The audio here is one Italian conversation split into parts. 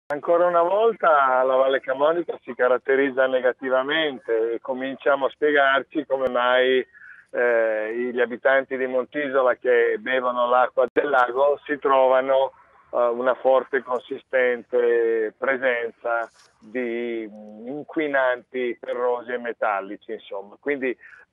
Ancora una volta la Valle Camonica si caratterizza negativamente e cominciamo a spiegarci come mai gli abitanti di Montisola che bevono l'acqua del lago si trovano una forte e consistente presenza di inquinanti ferrosi e metallici, insomma. Quindi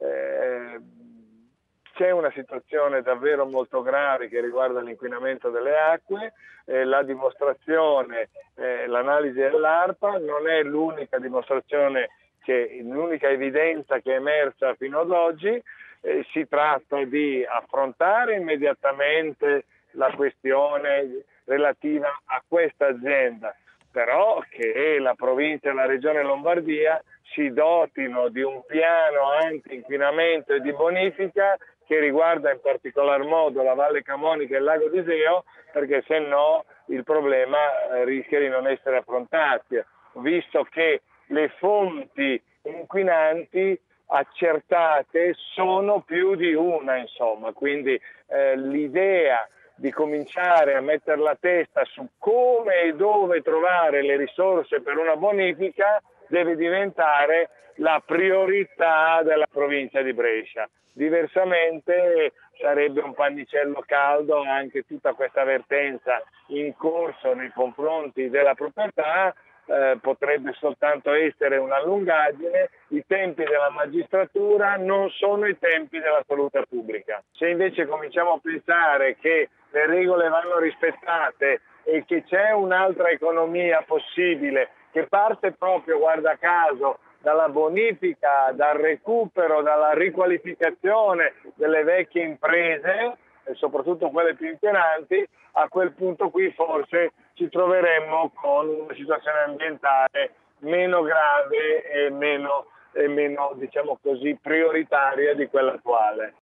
c'è una situazione davvero molto grave che riguarda l'inquinamento delle acque. La dimostrazione, l'analisi dell'ARPA non è l'unica dimostrazione, l'unica evidenza che è emersa fino ad oggi. Si tratta di affrontare immediatamente la questione relativa a questa azienda, però che la provincia e la regione Lombardia si dotino di un piano anti-inquinamento e di bonifica che riguarda in particolar modo la Valle Camonica e il lago di Iseo, perché se no il problema rischia di non essere affrontato, visto che le fonti inquinanti accertate sono più di una, insomma. Quindi l'idea di cominciare a mettere la testa su come e dove trovare le risorse per una bonifica deve diventare la priorità della provincia di Brescia. Diversamente sarebbe un pannicello caldo anche tutta questa vertenza in corso nei confronti della proprietà. Potrebbe soltanto essere una lungaggine. I tempi della magistratura non sono i tempi della salute pubblica. Se invece cominciamo a pensare che le regole vanno rispettate e che c'è un'altra economia possibile che parte proprio, guarda caso, dalla bonifica, dal recupero, dalla riqualificazione delle vecchie imprese, e soprattutto quelle più inquinanti, a quel punto qui forse ci troveremmo con una situazione ambientale meno grave e meno diciamo così, prioritaria di quella attuale.